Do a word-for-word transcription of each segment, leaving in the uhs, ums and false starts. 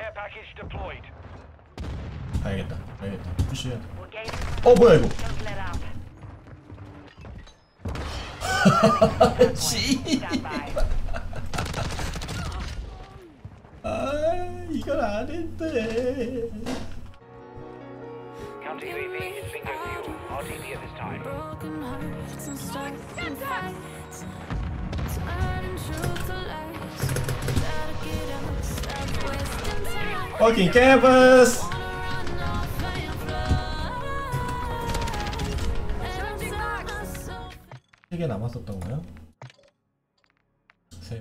가야겠다. 가야겠다. 푸시해야 돼. 어 뭐야 이거? 씨. 아 이걸 안 했대. Fucking campus. 세 개 남았었던 거요? 세.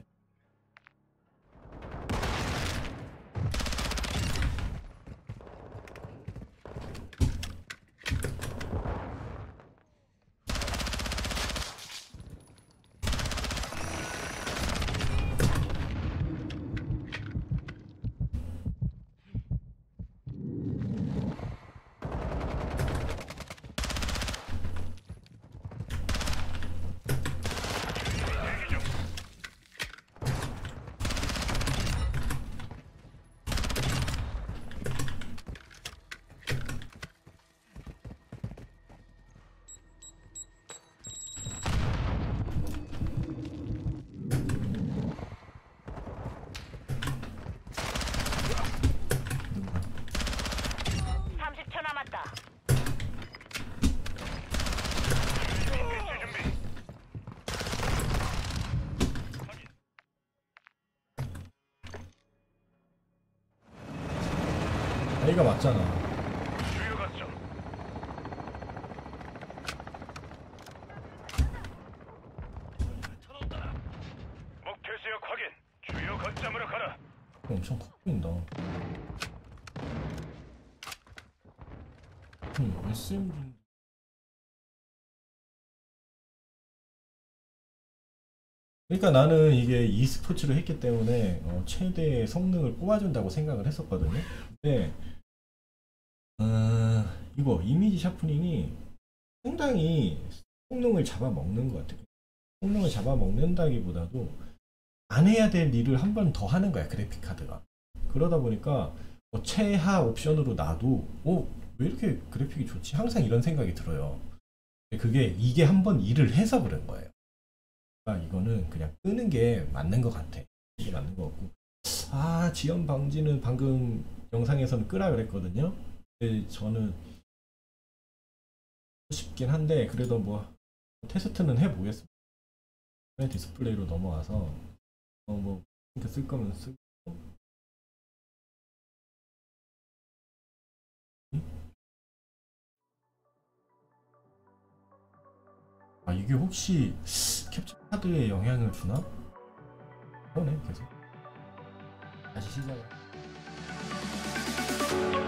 A가 맞잖아. 목표 지역 확인. 주요 거점으로 가라. 엄청 커 보인다. 음, 에스엠지. 그러니까 나는 이게 e스포츠를 했기 때문에 어, 최대의 성능을 뽑아준다고 생각을 했었거든요. 근데 어, 이거 이미지 샤프닝이 상당히 성능을 잡아먹는 것 같아요. 성능을 잡아먹는다기보다도 안 해야 될 일을 한 번 더 하는 거야, 그래픽 카드가. 그러다 보니까 뭐 최하 옵션으로 놔도 어, 왜 이렇게 그래픽이 좋지? 항상 이런 생각이 들어요. 그게 이게 한 번 일을 해서 그런 거예요. 그러니까 이거는 그냥 끄는 게 맞는 것 같아. 이게 맞는 것 같고, 아 지연 방지는 방금 영상에서는 끄라 그랬거든요. 근데 저는 싶긴 한데 그래도 뭐 테스트는 해보겠습니다. 디스플레이로 넘어와서 어 뭐 이렇게 쓸 거면 쓰고. 아 이게 혹시 캡처 카드에 영향을 주나? 그러네 계속. 다시 시작.